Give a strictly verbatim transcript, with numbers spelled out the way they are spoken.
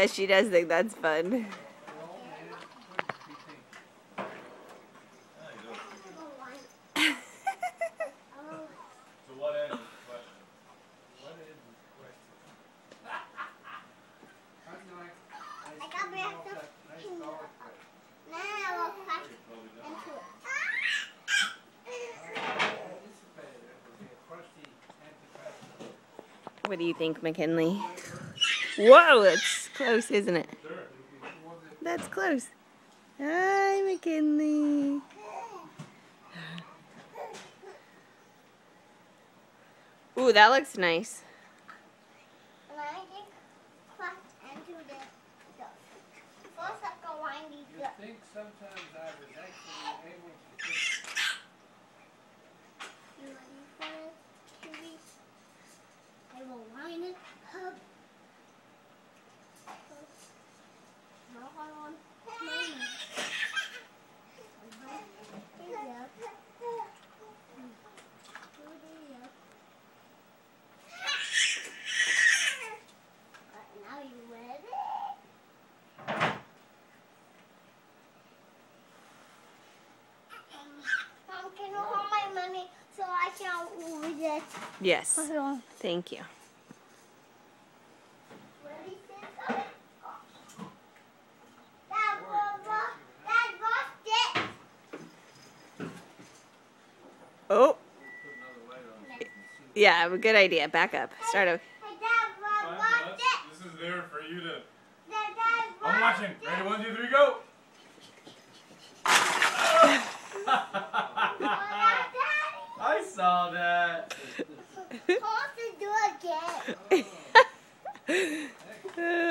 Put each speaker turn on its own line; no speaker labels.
Yeah, she does think that's fun. What do you think, McKinley? Whoa, that's close, isn't it? That's close. Hi, McKinley. Ooh, that looks nice.
I think sometimes I was actually able to just...
You ready for it, Kiwi? I will line it up. No, hold on. Mommy. There you go. Now you ready? Mom, can you hold my money so I can read it?
Yes. Thank you.
Ready, set, go. Dad, Dad, watch it.
Oh. Yeah, a good idea. Back up. Start over.
Hey, Dad, watch it.
This is there for you to...
Dad, Dad,
I'm watching. Ready? One, two, three, go. I saw that.
I want to do it again.